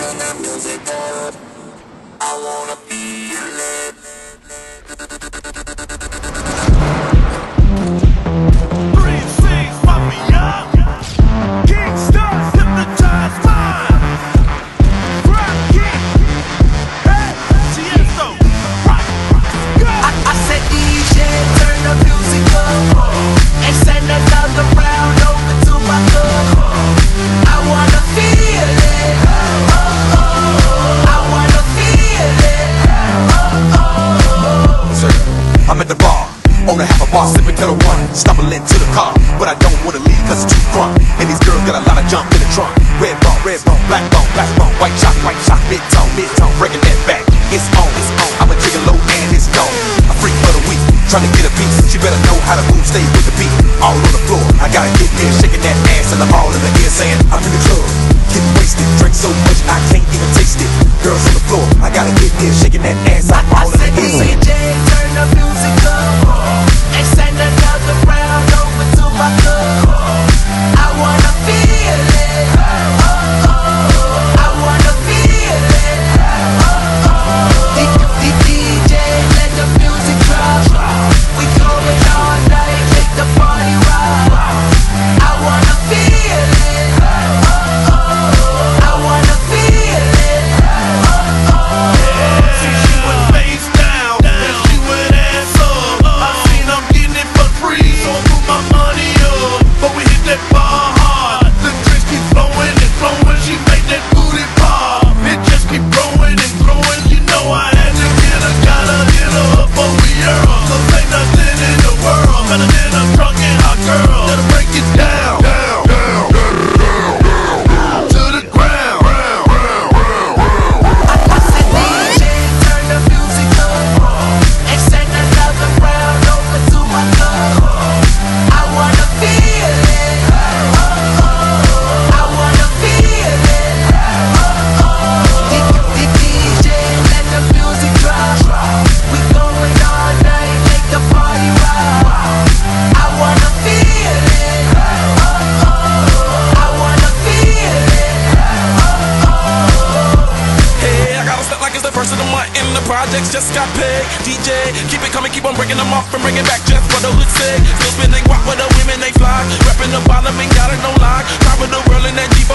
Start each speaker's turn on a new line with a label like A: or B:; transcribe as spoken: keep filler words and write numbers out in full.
A: Sipping to the one, stumbling to the car, but I don't wanna leave cause it's too crunk. And these girls got a lot of junk in the trunk. Red bone, red bone, black bone, black bone, white chalk, white chalk, mid tone, mid tone, breaking that back. It's on, it's on. I'm a gigolo and it's gone. A freak for the week, trying to get a piece. She better know how to move, stay with the beat. All on the floor, I gotta get there, shaking that ass, and I'm all in the ear saying I'm in the club, getting wasted, drink so much I can't even taste it. Girls on the floor, I gotta get there, shaking that ass, I'm all in the ear saying,
B: D J, turn the music up. And send another round over to my club. I wanna feel it. Oh, oh. I wanna feel it. Oh, oh. D J, let the music drop. We going all night, make the party rock. I wanna feel it. Oh, oh. I wanna feel it. Oh, oh.
C: Yeah. See, she went face down, and she went ass up. I seen I'm getting it for free, so I put my money up. But we hit that bar hard, the drinks keep flowing and flowing. She made that booty pop, it just keep growing and growing. You know I had to get her, gotta hit her up for we earn. Cause ain't nothing in the world better than a drunk and hot girl that'll break it down, down, down, down, down, to the ground.
B: I said D J, turn the music up. And send another round over to my club. I wanna feel it. Oh, oh. I wanna feel it. Oh, oh. D J, let the music drop. We going all night, make the party rock. I wanna feel it. Oh, oh. I wanna feel it. Oh, oh.
D: Hey, I gotta step like it's the first of the month and the projects just got paid. D J, keep it coming, keep on breaking them off and bring it back just for the hood sake. Still spinning guap with the women, they fly. Rapping the bottom, ain't got it, no lie. Top of the world in that G